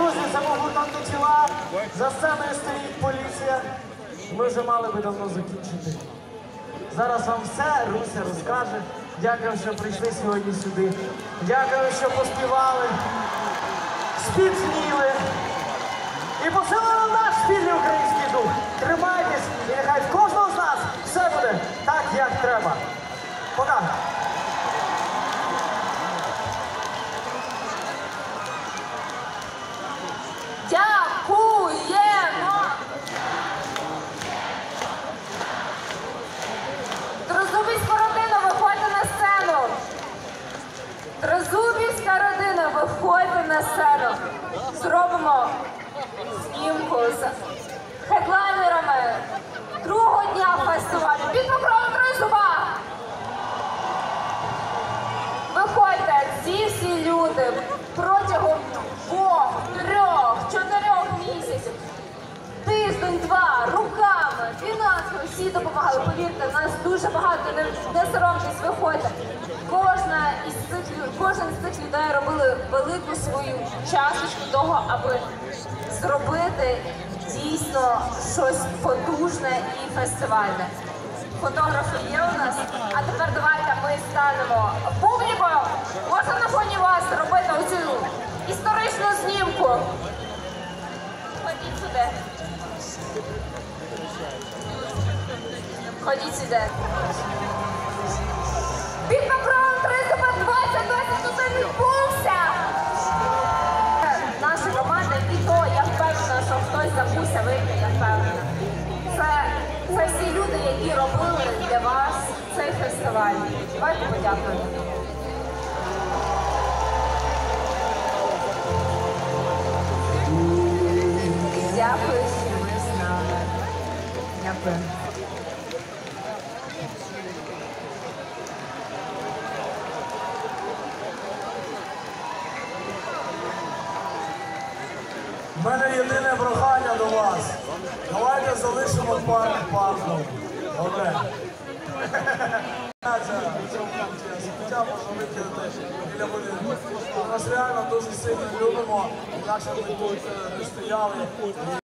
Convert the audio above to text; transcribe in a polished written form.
друзі, це був гурт «Антитіла». За сценою стоїть поліція. Ми вже мали би давно закінчити. Зараз вам все Руся розкаже. Дякую, що прийшли сьогодні сюди. Дякую, що поспівали, співсніли і посилили наш спільний український дух. Тримайтесь, і нехай в кожного з нас все буде так, як треба. Пока! Дякуємо! Тризубівська родина, виходьте на сцену! Тризубівська родина, виходьте на сцену! Зробимо знімку з хедлайнерами другого дня фестивалю під покровом Тризуба! Виходьте, ці всі люди протягом 2, 3, 4 місяців, тиждень-два, руками, фінансово, всі допомагали. Повірте, нас дуже багато, не соромтесь, виходьте. Кожен з цих людей робили велику свою часточку того, аби зробити дійсно щось потужне і фестивальне. Фотографи є у нас, а тепер давайте ми станемо публікою. Можна на фоні вас робити оцю історичну знімку. Ходіть сюди. Ходіть сюди. Під покровом Тризуба 2021 відбувся! Наша команда і то, я впевнена, що хтось забувся вийти, я впевнена. Це всі люди, які робили для вас цей фестиваль. Давайте подякуємо. Дякую, що ви з нами. Дякую. У мене єдине прохання до вас. Давайте залишимо парк парком. Добре? Сміття можна викинути біля будинку. Ми нас реально дуже сильно любимо, інакше ми тут не стояли.